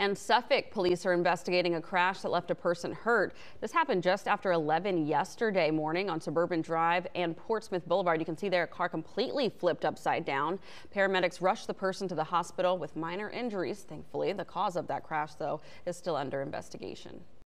And Suffolk police are investigating a crash that left a person hurt. This happened just after 11 yesterday morning on Suburban Drive and Portsmouth Boulevard. You can see their car completely flipped upside down. Paramedics rushed the person to the hospital with minor injuries. Thankfully, the cause of that crash, though, is still under investigation.